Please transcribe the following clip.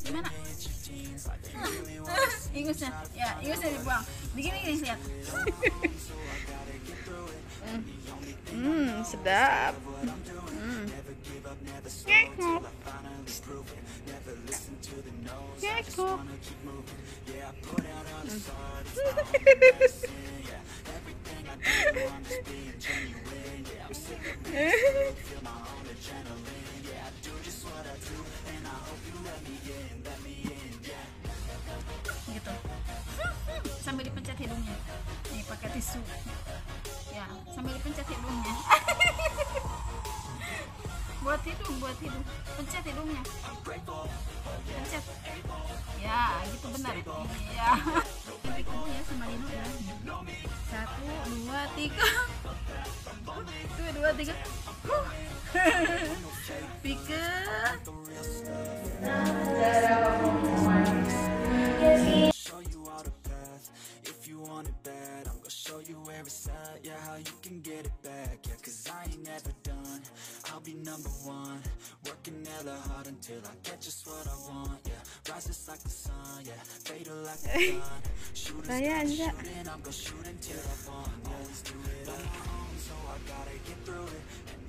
Gimana? Ingusnya, ya ingusnya dibuang. Gini lihat. Sedap. Ngekok. Ngekok. Gitu. Sambil dipencet hidungnya. Nih pakai tisu. Ya, sambil dipencet hidungnya. buat hidung. Pencet hidungnya. Pencet. Ya, gitu benar. Iya. Ini ya sama Dino ya. 1, 2, 3. 1, 2, 3. Pikir. Show you all the path. If you want it bad, I'm gonna show you where it's at. Yeah, how you can get it back. Yeah, cause I ain't never done. I'll be number one. Working hella hard until I get just what I want. Yeah, rises like the sun. Yeah, fatal like the sun. Rayyanza. Shooting, I'm gonna shoot until I want. Always do it on my own, so I gotta get through it. And